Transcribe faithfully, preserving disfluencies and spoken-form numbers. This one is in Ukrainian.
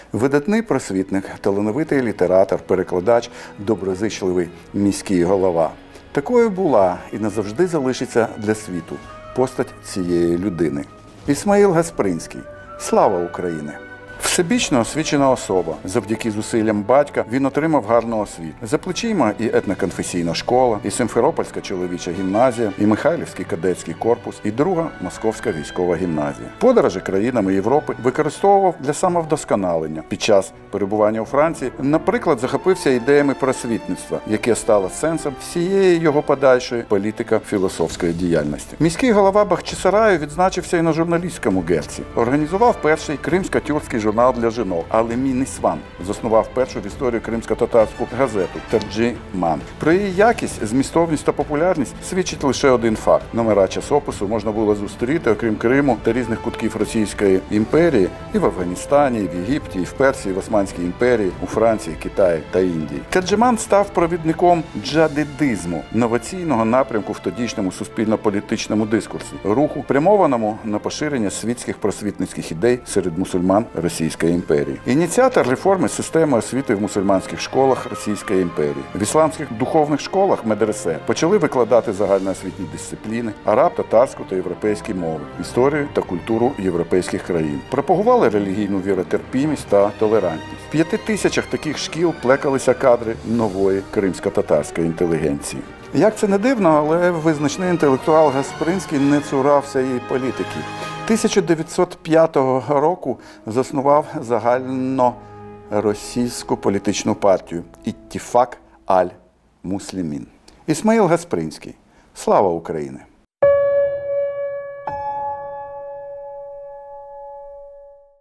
Видатний просвітник, талановитий літератор, перекладач, доброзичливий міський голова. Такою була і назавжди залишиться для світу постать цієї людини. Ісмаїл Гаспринський. Слава Україні! Всебічно освічена особа. Завдяки зусиллям батька він отримав гарну освіту. За плечима і етноконфесійна школа, і Симферопольська чоловіча гімназія, і Михайлівський кадетський корпус, і друга Московська військова гімназія. Подорожі країнами Європи використовував для самовдосконалення. Під час перебування у Франції, наприклад, захопився ідеями просвітництва, яке стало сенсом всієї його подальшої політико-філософської діяльності. Міський голова Бахчисараю відзначився і на журналістському герці. Організував перший кримсько-тюркський журнал для жінок «Алемін Ісван», заснував першу в історії кримсько-татарську газету «Терджіман». Про її якість, змістовність та популярність свідчить лише один факт. Номера часопису можна було зустріти, окрім Криму та різних кутків Російської імперії, і в Афганістані, і в Єгипті, і в Персії, і в Османській імперії, у Франції, Китаї та Індії. «Терджіман» став провідником джадидизму, новаційного напрямку в тодішньому суспільно-політичному дискурсі, руху, спрямованому на поширення світських просвітницьких ідей серед мусульман Російської імперії. Ініціатор реформи системи освіти в мусульманських школах Російської імперії. В ісламських духовних школах медресе почали викладати загальноосвітні дисципліни, араб, татарську та європейські мови, історію та культуру європейських країн. Пропагували релігійну віротерпімість та толерантність. В п'яти тисячах таких шкіл плекалися кадри нової кримсько-татарської інтелігенції. Як це не дивно, але визначний інтелектуал Гаспринський не цурався і політики. тисяча дев'ятсот п'ятого року заснував загальноросійську політичну партію «Іттіфак аль-Муслімін». Ісмаїл Гаспринський. Слава Україні!